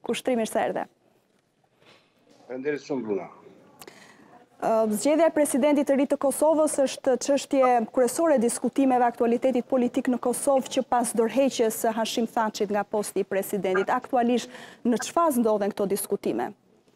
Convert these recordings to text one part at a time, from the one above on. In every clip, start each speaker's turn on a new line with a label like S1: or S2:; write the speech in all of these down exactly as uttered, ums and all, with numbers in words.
S1: Kushtrim, mirë se erdhe.
S2: Faleminderit shumë, Bruna.
S1: Zgjedhja e presidentit të ri të Kosovës është çështje kryesore e diskutimeve aktualitetit politik në Kosovë që pas dorëheqjes së Hashim Thaqit nga posti i presidentit. Aktualisht në çfarë ndodhen këto diskutime?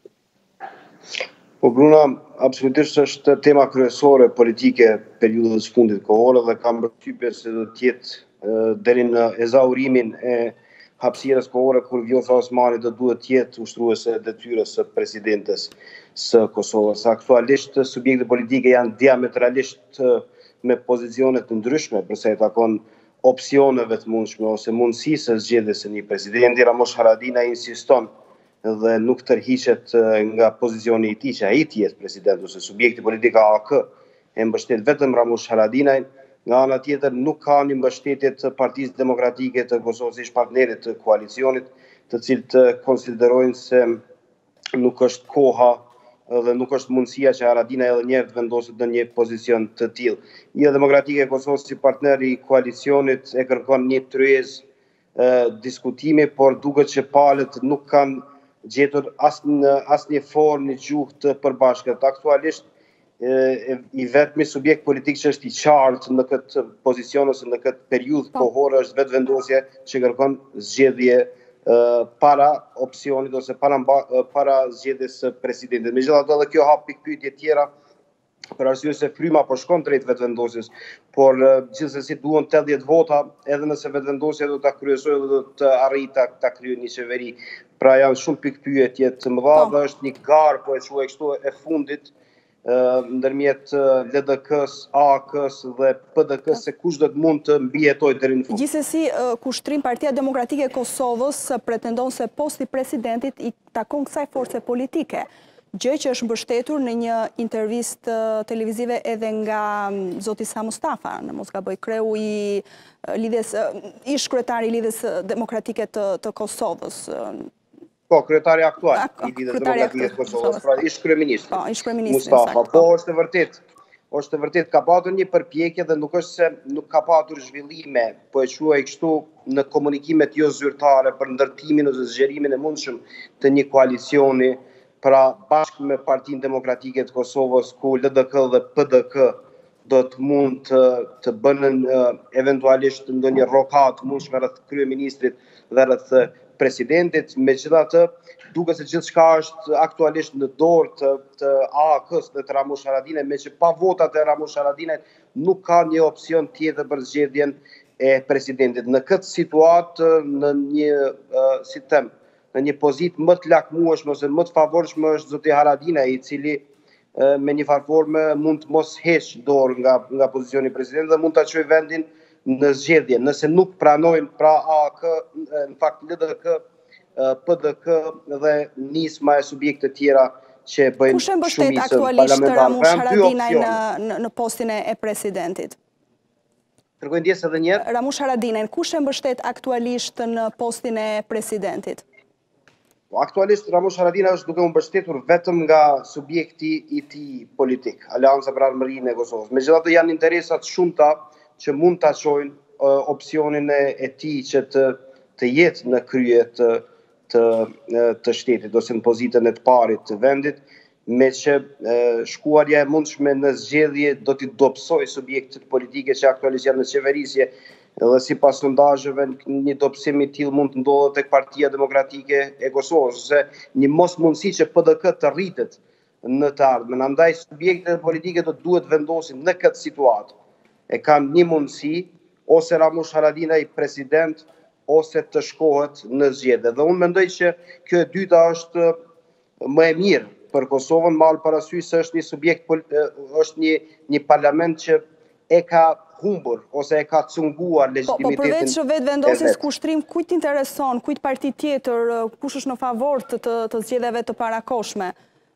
S2: Po Bruna, absolutisht është tema kryesore politike periudhës fundit kohore dhe kam përshtypje se do të jetë deri në ezaurimin e hapësirës kohore kur Vjosa Osmani do duhet të jetë ushtruese e detyrës së presidentes së Kosovës. Aktualisht subjektet politike janë diametralisht me pozicione të ndryshme përsa i takon opsioneve të mundshme ose mundësisë së zgjedhjes së një presidenti. Ramush Haradinaj insiston dhe nuk tërhiqet nga pozicioni i tij që ai të jetë president ose subjekti politik A K e mbështet vetëm Ramush Haradinaj. Nga ana tjetër nuk ka një mbështetje të Partisë Demokratike të Kosovës, ish partnerit të koalicionit, të cilët konsiderojnë se nuk është koha dhe nuk është mundësia që Haradinaj edhe një herë të vendoset në një pozicion të tillë. Lia Demokratike e Kosovës si partneri i koalicionit e kërkon një tryezë diskutimi, por duket që palët nuk kanë gjetur asnjë formë, një gjuhë të përbashkët. Aktualisht i vetmi subjekt politik që është i qartë në këtë pozicion ose në këtë periudhë kohore është vetë vendosje që kërkon zgjedhje para opsionit ose para, para zgjedhjes së presidentit. Megjithatë edhe kjo hap pikpyetje tjera për arsye se fryma po shkon drejt vetëvendosjes, por gjithsesi duhen tetëdhjetë vota, edhe nëse vetëvendosja do ta kryesojë dhe do të arrijë ta, ta krijojë një qeveri. Pra janë shumë pikpyetje të mëdha dhe është një garë, po e quaj kështu, e fundit ndërmjet L D K-s, A K-s dhe P D K-s se kush do të mund të mbijetojë deri në fund.
S1: Gjithsesi, Kushtrim, Partia Demokratike e Kosovës pretendon se posti presidentit i takon kësaj force politike, gjë që është mbështetur në një intervistë televizive edhe nga zoti Sa Mustafa, në mos gaboj, kreu i lidhjes, ish kryetari i lidhjes demokratike të, të Kosovës.
S2: Po, kryetari aktual i lidhjes demokratike të Kosovës, pra ish kryeministri.
S1: Po, ish kryeministri.
S2: Mustafa, po është e vërtet. Është e vërtet ka patur një përpjekje dhe nuk është se nuk ka patur zhvillime, po e quaj kështu në komunikimet jo zyrtare për ndërtimin ose zgjerimin e mundshëm të një koalicioni, pra bashkë me Partinë Demokratike të Kosovës, ku L D K dhe P D K do të mund të, të bënën eventualisht ndonjë rokat mundshme rreth kryeministrit dhe rreth presidentit. Megjithatë, duket se gjithçka është aktualisht në dorë të, të A K-s dhe të Ramush Haradinaj, me që pa votat e Ramush Haradinaj nuk ka një opsion tjetër për zgjedhjen e presidentit. Në këtë situatë, në një uh, si them, në një pozitë më të lakmueshme ose më të favorshme është zoti Haradinaj, i cili uh, me një farforme mund të mos heq dorë nga, nga pozicioni i presidentit dhe mund ta çojë vendin në zgjedhje. Nëse nuk pranojnë pra A K, në fakt L D K, P D K dhe nisma e subjekte tjera që bëjnë
S1: kush e mbështet aktualisht Ramush Haradinaj në, në, në postin e presidentit?
S2: Kërkoj ndjes edhe një herë.
S1: Ramush Haradinaj, kush e mbështet aktualisht në postin e presidentit?
S2: Aktualisht Ramush Haradinaj është duke u mbështetur vetëm nga subjekti i tij politik, Aleanca për Armërinë e Kosovës. Megjithatë janë interesat shumëta që mund ta çojnë uh, opsionin e, e tij që të, të jetë në krye të, të, të shtetit ose në pozitën e të parit të vendit, me që uh, shkuarja e mundshme në zgjedhje do t'i dobësoj subjektet politike që aktualisht janë në qeverisje, dhe sipas sondazheve një dobësim i tillë mund të ndodhet tek Partia Demokratike e Kosovës, ose një mosmundësi që P D K të rritet në të ardhmen. Andaj subjektet politike do duhet vendosin në këtë situatë. E kanë një mundësi, ose Ramush Haradinaj president, ose të shkohet në zgjedhje. Dhe unë mendoj që kjo e dyta është më e mirë për Kosovën, malë parasysh se është një subjekt, është një, një parlament që e ka humbur ose e ka cunguar legitimitetin.
S1: Po, po përveç vetë vendosjes Kushtrim, kujt intereson, kujt parti tjetër, kush është në favor të, të, të zgjedhjeve të parakoshme?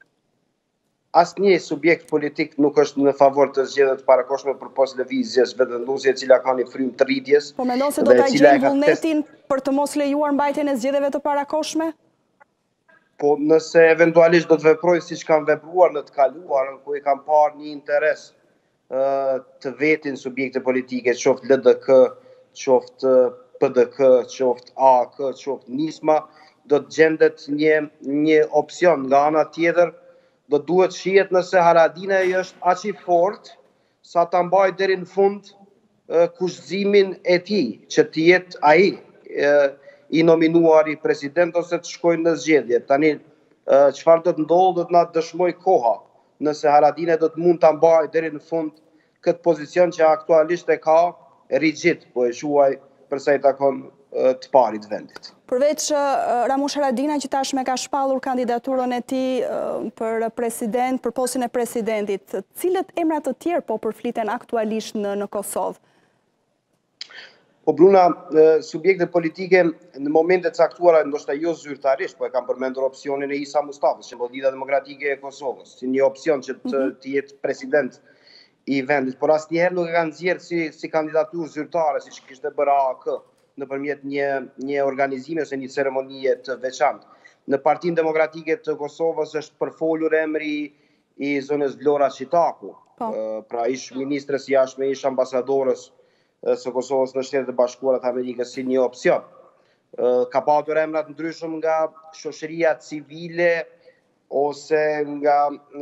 S2: Asnjë subjekt politik nuk është në favor të zgjedhjeve të parakoshme përpos lëvizjes vetëvendosje e cila ka një frymë të rritjes.
S1: Po mendon se do ta gjejnë vullnetin për të mos lejuar mbajtjen e zgjedhjeve të parakoshme?
S2: Po nëse eventualisht do të veprojnë siç kanë vepruar në të kaluarën, ku i kanë parë një interes të vetin subjekte politike, qoftë L D K, qoftë P D K, qoftë A K, qoftë nisma, do të gjendet një, një opcion. Nga ana tjetër, do duhet shihet nëse Haradinaj është aq i fortë sa ta mbajë deri në fund kushtëzimin e tij, që të jetë ai i nominuar i president ose të shkojnë në zgjedhje. Tani çfarë do të ndodhë do të na dëshmoj koha, nëse Haradinaj do të mund ta mbajë deri në fund këtë pozicion që aktualisht e ka rigjid, po e quaj për sa i takon të parit vendit.
S1: Përveç Ramush Haradinaj që tashme ka shpallur kandidaturën e tij për president, për postin e presidentit, cilët emra të tjerë po përfliten aktualisht në, në Kosovë?
S2: Po Bruna, subjekte politike në momente caktuara, ndoshta jo zyrtarisht, po e kam përmendur opsionin e Isa Mustafës, që Lidhja Demokratike e Kosovës, si një opcion që të, të jetë president i vendit, por asnjëherë nuk e kanë nxjerrë si, si kandidaturë zyrtare, siç kishte bërë A A K nëpërmjet një, një organizimi ose një ceremonie të veçantë. Në Partinë Demokratike të Kosovës është përfolur emri i zonës Vlora Qitaku, po. Pra ish ministres jashtme, ish ambasadorës së Kosovës në Shtetet e Bashkuara të Amerikës si një opcion. Ka patur emra të ndryshëm nga shoqëria civile ose nga,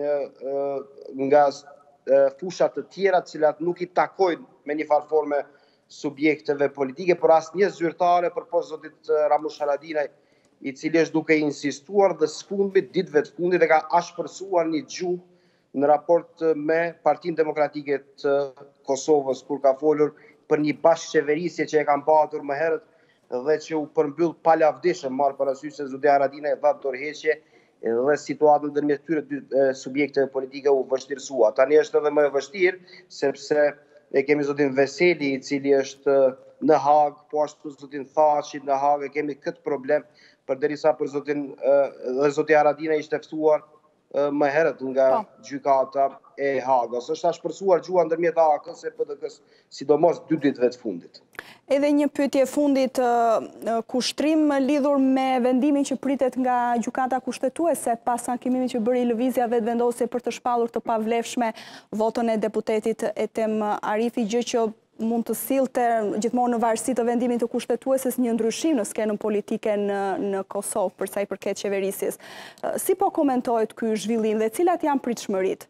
S2: nga fushat të tjera të cilat nuk i takojnë me një farë forme subjekteve politike, por asnjë zyrtare përposhtë zotit Ramush Haradinaj, i cili është duke insistuar dhe sfundmit, ditëve të fundit e ka ashpërsuar një gjuhë në raport me Partinë Demokratike të Kosovës, kur ka folur për një bashkëqeverisje që e kanë patur më herët dhe që u përmbyll palavdishëm, marrë parasysh se zoti Haradinaj dha dorëheqje dhe situata ndërmjet këtyre dy subjekteve politike u vështirësua. Tani është edhe më e vështirë sepse e kemi zotin Veseli, i cili është në Hagë, po ashtu zotin Thaçi në Hagë, e kemi këtë problem, përderisa për zotin dhe zoti Haradinaj ishte ftuar më herët nga gjykata e Hagës. Është ashpërsuar gjua ndërmjet A A K-s e P D K-s, sidomos dy ditëve të fundit.
S1: Edhe një pyetje fundit, kushtrim lidhur me vendimin që pritet nga gjykata kushtetuese pas sankimimit që bëri lëvizja vetëvendosje për të shpallur të pavlefshme votën e deputetit Etem Arifi, gjë që mund të sillte gjithmonë në varësi të vendimit të kushtetueses një ndryshim në skenën politike në, në Kosovë për sa i përket qeverisjes. Si po komentohet ky zhvillim dhe cilat janë pritshmëritë?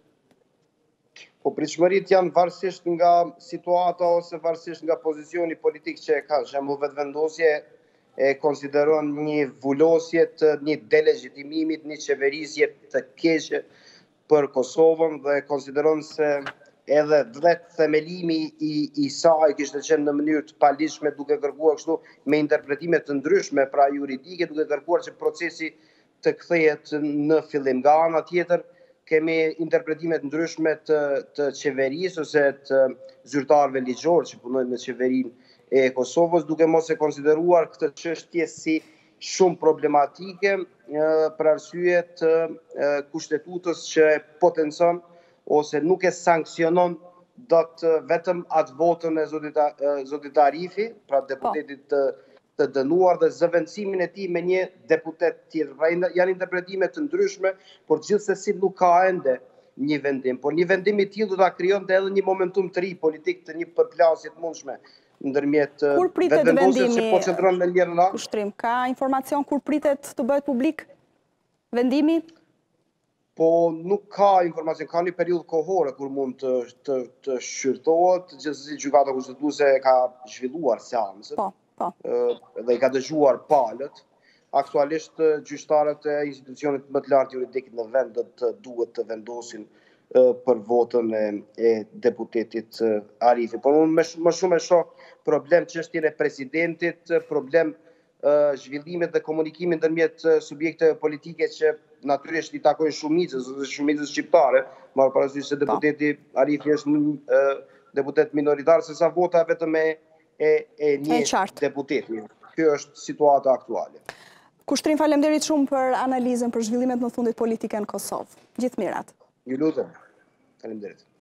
S2: Po pritshmëritë janë varësisht nga situata ose varësisht nga pozicioni politik që e ka. Shembull vetëvendosje e konsideron një vulosje të një delegjitimimit, një qeverisje të keqe për Kosovën dhe konsideron se edhe drejt themelimi i, i saj kishte qenë në mënyrë të palishme, duke kërkuar kështu me interpretime të ndryshme pra juridike, duke kërkuar që procesi të kthehet në fillim. Nga ana tjetër kemi interpretime të ndryshme të, të qeverisë ose të zyrtarëve ligjor që punojnë në qeverinë e Kosovës, duke mos e konsideruar këtë çështje si shumë problematike për arsye të kushtetutës që potencon ose nuk e sankcionon do të vetëm atë votën e zotit Arifi, pra deputetit të, të dënuar dhe zëvendësimin e tij me një deputet tjetër. Pra janë interpretime të ndryshme, por gjithsesi nuk ka ende një vendim. Por një vendim i tillë do ta krijonte edhe një momentum të ri politik të një përplasje të mundshme ndërmjet vetëvendosjes që po qëndron në njërin anë.
S1: Kushtrim, ka informacion kur pritet të bëhet publik vendimi?
S2: Po nuk ka informacion, ka një periudhë kohore kur mund të, të, të shqyrtohet, gjithsesi gjykata kushtetuese ka zhvilluar seancët,
S1: po, po.
S2: dhe i ka dëgjuar palët. Aktualisht gjyqtarët e institucionit më të lartë juridik në vend të duhet të vendosin për votën e, e deputetit Arifi. Por unë më, më shumë e shoh problem çështjen e presidentit, problem zhvillimet dhe komunikimin ndërmjet subjekteve politike që natyrisht i takojnë shumicës ose shumicës shqiptare, marrë parasysh se deputeti Arifi është deputet minoritar, se sa vota vetëm e, e, e një deputeti. Kjo është situata aktuale.
S1: Kushtrim, faleminderit shumë për analizën për zhvillimet në fundit politike në Kosovë. Gjithë mirat.
S2: Ju lutem. Faleminderit.